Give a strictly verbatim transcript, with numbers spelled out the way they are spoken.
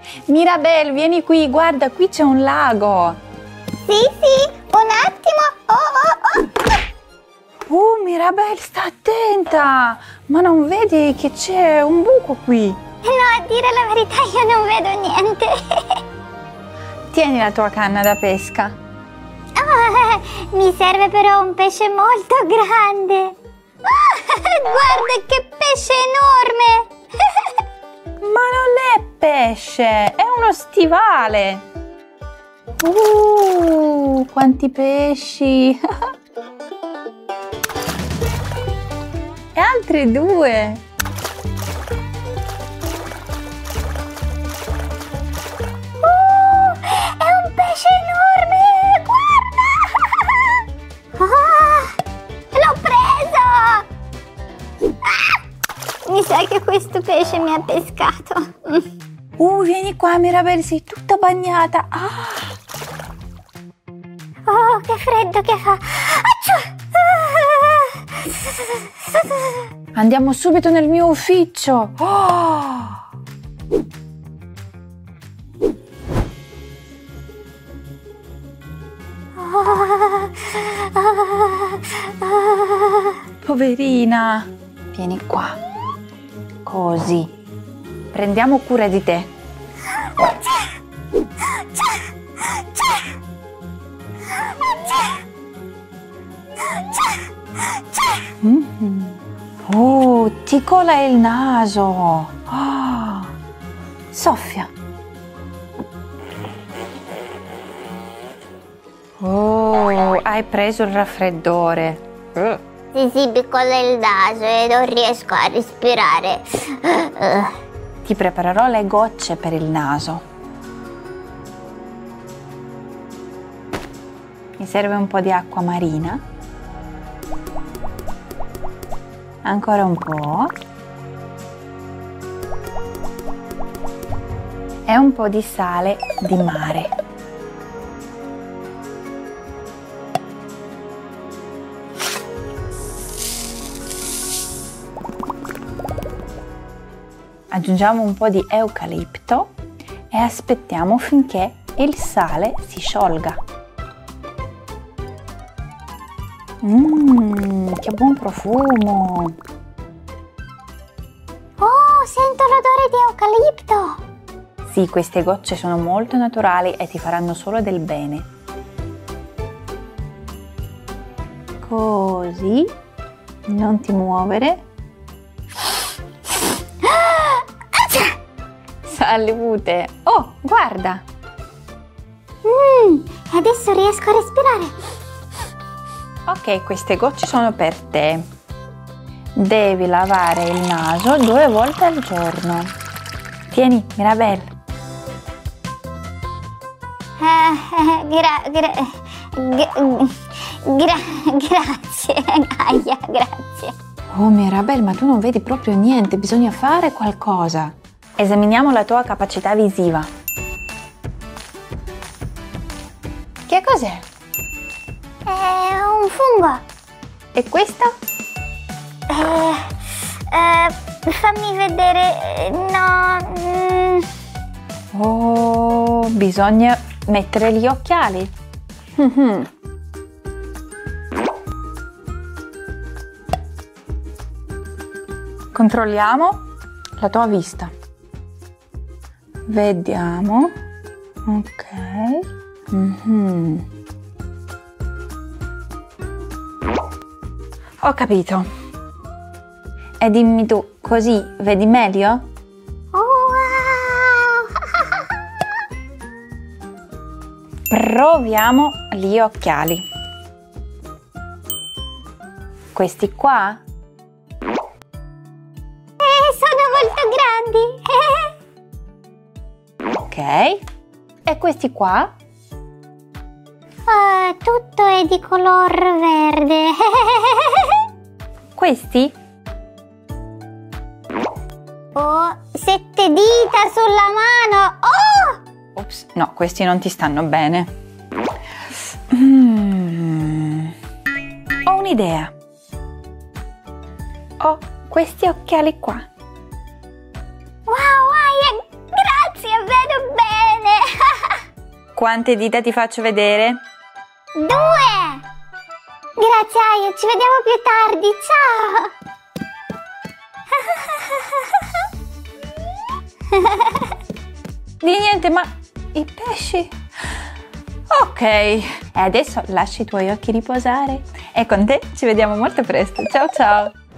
Mirabelle, vieni qui, guarda, qui c'è un lago. Sì, sì, un attimo. Oh, oh, oh. Uh, Mirabelle, sta attenta. Ma non vedi che c'è un buco qui? No, a dire la verità io non vedo niente. Tieni la tua canna da pesca. Oh, mi serve però un pesce molto grande. Oh, guarda che pesce enorme. Ma non è pesce, è uno stivale. Uh, quanti pesci. E altri due. Uh, è un pesce enorme, guarda. Oh, l'ho preso. Ah, mi sa che questo pesce mi ha pescato. Uh, vieni qua, Mirabelle, sei tutta bagnata. Ah. Oh, che freddo che fa. Andiamo subito nel mio ufficio. Oh. Poverina, vieni qua. Così. Prendiamo cura di te. Mm-hmm. Oh, ti cola il naso. Oh. Soffia. Oh, hai preso il raffreddore. Uh. Sì, sì, mi cola il naso e non riesco a respirare. Uh. Ti preparerò le gocce per il naso. Mi serve un po' di acqua marina. Ancora un po'. E un po' di sale di mare. Aggiungiamo un po' di eucalipto e aspettiamo finché il sale si sciolga. Mmm, che buon profumo! Oh, sento l'odore di eucalipto! Sì, queste gocce sono molto naturali e ti faranno solo del bene. Così, non ti muovere. Salute! Oh, guarda! Mmm, adesso riesco a respirare. Ok, queste gocce sono per te. Devi lavare il naso due volte al giorno. Tieni, Mirabelle. Eh, gra, gra, gra, gra, grazie, Gaia, grazie. Oh, Mirabelle, ma tu non vedi proprio niente, bisogna fare qualcosa. Esaminiamo la tua capacità visiva. Che cos'è? È un fungo. E questo? Eh, eh, fammi vedere. No. Mm. Oh, bisogna mettere gli occhiali. Mm-hmm. Controlliamo la tua vista. Vediamo. Ok. Mm-hmm. Ho capito. E dimmi tu, così vedi meglio? Oh, wow. Proviamo gli occhiali. Questi qua? Eh, sono molto grandi. Ok. E questi qua? Uh, tutto è di color verde. Questi? Oh, sette dita sulla mano. Oh! Ops, no, questi non ti stanno bene. Mm. Ho un'idea. Ho questi occhiali qua. Wow, Aya, grazie, vedo Quante dita ti faccio vedere? Due! Grazie Aya, ci vediamo più tardi, ciao! Di niente, ma i pesci? Ok, e adesso lasci i tuoi occhi riposare e con te ci vediamo molto presto. Ciao ciao!